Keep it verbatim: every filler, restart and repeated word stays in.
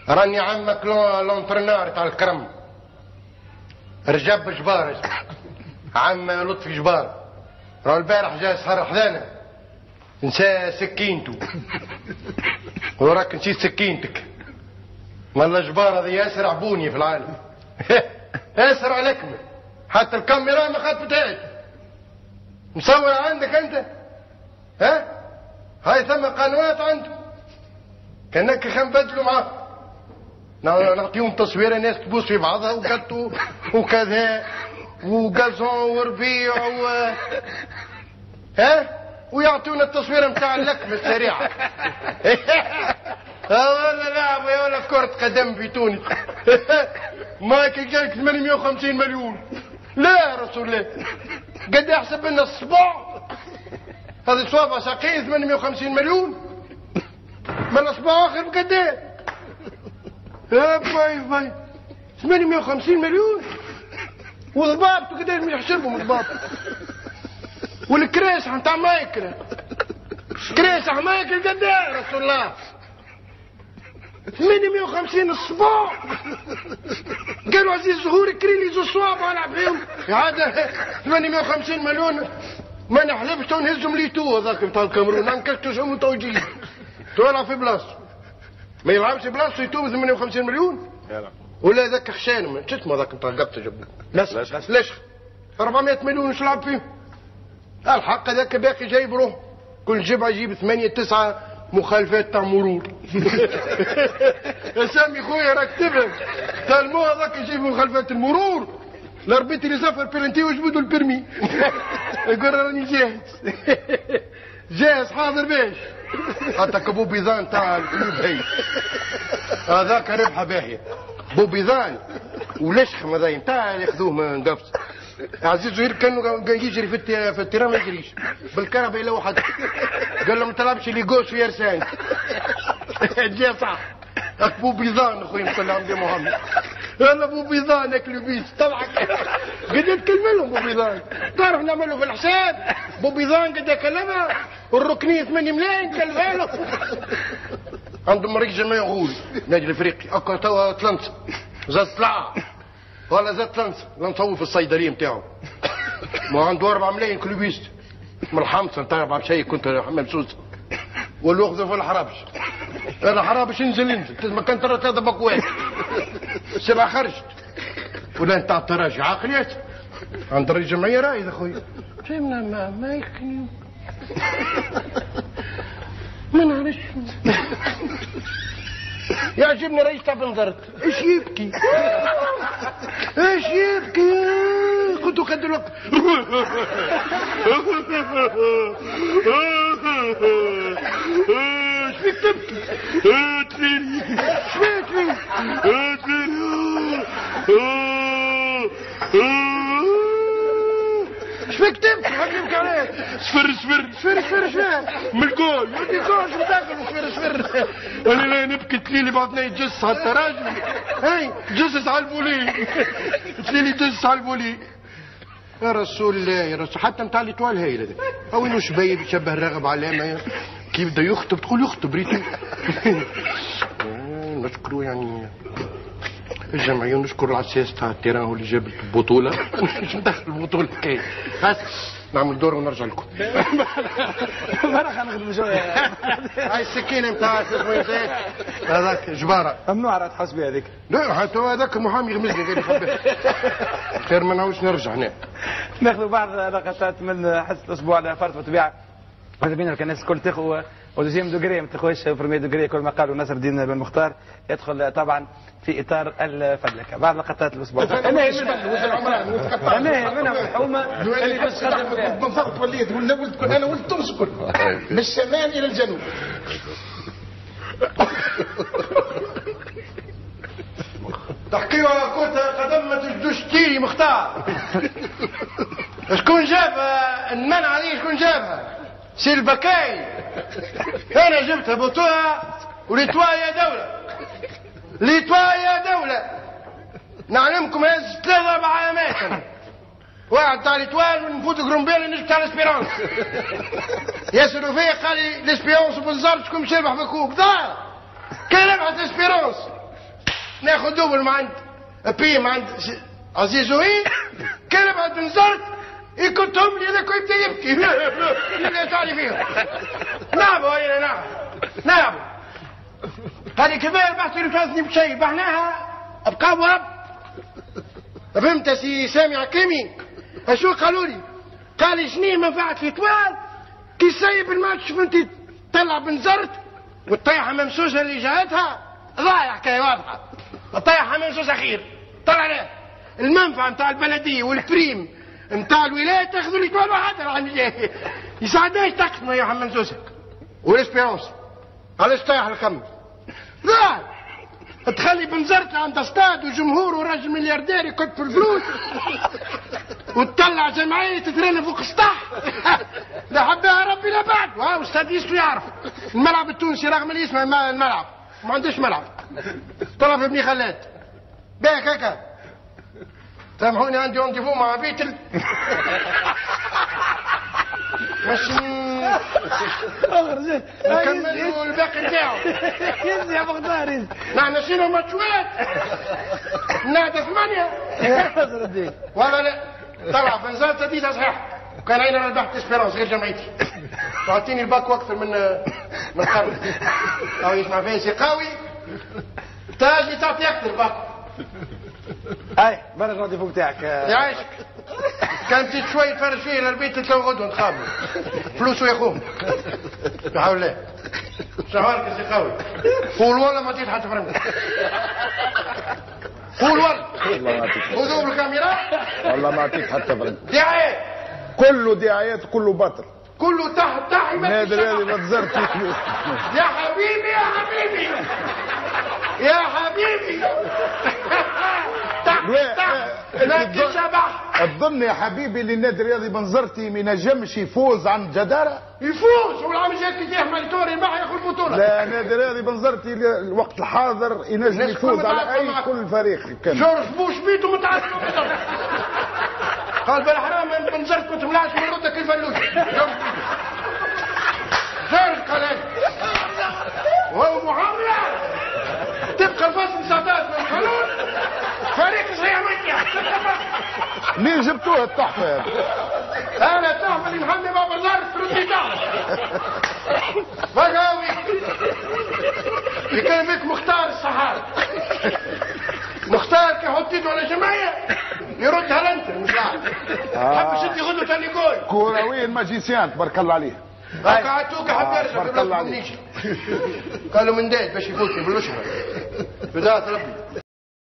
راني عمك لونترنار تاع الكرم رجب جبار اسمه عم لطفي جبار. راه البارح جا سهر حذانا نسى سكينته وراك نسيت سكينتك. والله جبار هذا ياسر عبوني في العالم. ياسر عليكم حتى الكاميرا ما خطفتهاش. مصور عندك انت ها؟ هاي ثم قنوات عنده كانك خنبدلوا معاه نعطيهم تصويره ناس تبوس في بعضها وقتو وكذا وقزون وربيع و ها ويعطونا التصويره نتاع اللكمه السريعه. والله لعب يا ولا كرة قدم في تونس. مايكل جاك ثمانمائة وخمسين مليون. لا يا رسول الله قد يحسب لنا الصباع هذا صوابع ساقين ثمانمائة وخمسين مليون من الاصبع اخر بقد ايه؟ باي باي ثمانمائة وخمسين مليون وضبابته قد ايه يحسبهم ضباب والكريسة نتاع مايكل كريسة مايكل قد ايه رسول الله؟ ثمانمائة وخمسين الصباع. قالوا عزيز زهور كريلي زو صوابع العب فيهم هذا ثمانمائة وخمسين مليون ما نحلفش تو نهزهم ليتو هذاك نتاع الكاميرون نكشتهم توجيه تولع في بلاصتو ما يلعبش بلاصتو يتوب ثمانية وخمسين مليون ولا ذاك خشان شو اسمه ذاك نتاع القبطه جابوه ليش ليش أربعمائة مليون وش لعب فيهم؟ الحق هذاك باقي جايب روح كل جبعه يجيب ثمانية تسعة مخالفات تاع مرور. سامي خويا راك تفهم تاع المو هذاك يجيب مخالفات المرور لربيت اللي سافر بيرنتي وجبدوا البرمي. يقول راني جاهز جاهز حاضر باش حتى كبوبيذان تاع الكلوب هي هذاك ربحه باهيه بوبيذان ولشخم هذا نتاع ياخذوه من قفص. عزيز زهير كانوا يجري في في التيران ما يجريش بالكهرباء الا واحد قال له ما تلعبش اللي جوش في يرسان. جا صح بوبيذان اخويا صلى على محمد. انا بوبيذان كلوبيس طبعا قد يتكلم لهم بوبيذان تعرف نعملوا في الحساب بوبيذان قد يكلمها والركنيه ثمانية ملايين كلمها له. عندهم مريض جماعي غول نادي الافريقي اكو توا تلنسا زاد طلع ولا زاد تلنسا لا نصور في الصيدليه نتاعو ما عنده أربعة ملايين كلوبيست من الحمصه نتاع أربعة شيء كنت حمل سوسه واللي ياخذوا في الحرابش. انا حرابش انزل انزل ما كان ترى هذا بكوات السبعه خرجت ولا نتاع التراجع عاقليات عند الرجل جمعيه رايد اخويا فهمنا ما ما يكني ما نعرفش. يعجبني رئيس تاع بنظرت ايش يبكي ايش يبكي كنتوا خد الوقت. ايش فيك تبكي؟ تريني ايش فيك تريني؟ تريني ايش فيك تبكي؟ ما تبكي عليك صفر صفر صفر صفر صفر من الجول يودي جول شو داخل صفر صفر. انا لا نبكي تليلي بعضنا يتجسس على التراجم هاي تجسس على البولي تليلي تجسس على البولي يا رسول الله يا رسول حتى نتاع الاتوال هايله هذاك او انه شبيب يشبه الراغب علامه كيف بده يخطب تقول يخطب ريتو. نشكروا يعني الجمعيه ونشكر العساس تاع التيران هو اللي جاب البطوله. مش ندخل البطوله كاين بس نعمل دور ونرجع لكم. مرة خلينا شويه. هاي السكينه نتاع هذاك جباره ممنوع راه تحس بها هذيك. لا حتى هذاك المحامي يغمزني قال لي خبيه خير ما نعاودش نرجع هنا. ناخذ بعض لقطات من حصه الاسبوع على فرط وطبيعه هذا بينا الناس الكل تاخذ ودوزيام دوغري ما تاخذش برمي دوغري كل ما قالوا نصر الدين بن مختار يدخل طبعا في اطار الفدلكه. بعض لقطات الاسبوع انا انا منهم الحومه اللي بس خدم بالضبط وليت ولا ولد انا ولد تونس كل من الشمال الى الجنوب. تحكيوا كنت قدم ما تجدوش تيري مختار. شكون جابها المنع هذه شكون جابها؟ سي البكاي. انا جبتها بطوها وليتوا يا دوله ليتوا يا دوله نعلمكم هز ثلاثة أربع أماكن واحد تاع ليتوال ونفوت جرومبيل نجم تاع الاسبيرونس. ياسر رفيق قال لي الاسبيرونس بالزبط شكون مش يربح بكوب ضاع كان ربحت الاسبيرونس ناخذ دوبل ما عند بي ما عند عزيزوي كان بعد نزرت يكتهم لي هذاك يبدا يبكي لا تعرف فيهم نعبوا هنا نعم نعبوا هذه كبير بحثي رفازني بشيء بعناها ابقى ورب فهمت سي سامي عكيمي اشو قالوا لي قال لي شنو منفعة في طوال كي سايب الماتش فهمت طلع بنزرت والطيحة ممسوسة اللي جهتها ضايع حكاية واضحة الطيحة ممسوسة خير طلع له المنفعة نتاع البلدية والبريم نتاع الولاية تاخذوا لي طوال واحد راني جاي يساعدناش تقسموا يا حمام زوزك والاسبيرونس علاش طايح الخمس لا تخلي بنزرت عند استاد وجمهور وراجل ملياردير يكت في الفلوس وتطلع جمعية تترنى فوق السطح لا حبها ربي لا بعد وها استاذ يسو يعرف الملعب التونسي رغم اللي اسمه الملعب ما عندوش ملعب طلب ابني خلاد باك هكا سامحوني عندي رونديفو مع بيتل باش نكملوا الباقي نتاعو يزي يا بغداد نحن شنو ماتشوات نادى ثمانية ولا لا طلع بنزلت جديدة صحيح وكان اين ربحت اسبيرونس غير جمعيتي تعطيني الباكو اكثر من من قرن او يسمع فيها سي قوي تاجي تعطي اكثر باكو هاي برا الرونديفو بتاعك يعيشك كان تيت شوي تفرج فيه للبيت تلقاو غدوه نتخابروا فلوسه يا خوهم بحول الله شهرك سي قوي قول والله ما جيت حتى فرنك قول والله خذوا بالكاميرا والله ما اعطيك حتى فرنك دعايات كله دعايات كله باطل كله تحت تحت نادر هذه ما تزرت يا حبيبي يا حبيبي يا حبيبي لكن شبح تظن يا حبيبي اللي النادي الرياضي بنزرتي ما ينجمش يفوز عن جدارة؟ يفوز والعام الجاي كي يحمل توري ما ياخذ البطولة. لا النادي الرياضي بنزرتي الوقت الحاضر ينجم يفوز على اي كل فريق كان. جورج بوش بيته متعلق قال بالحرام بنزرت ما تملعش من ردك الفلوس. جورج قال هيك وهو محاولة تبقى الفصل ساعات من القانون فريق صحيح مجيء. مين جبتوها التحفة هذه؟ انا التحفة اللي محمد بابا زار تردي تعرف بقاوي يكون بك مختار الصحاري مختار كيحط يده على جمعية يردها لانتر مش لاعب حب شد يغلو تاني جول كروي الماجيسيان تبارك الله عليه قعدتوك حب يرجع تبارك الله عليه قالوا من ديت باش يفوت في الوشرة بداية ربي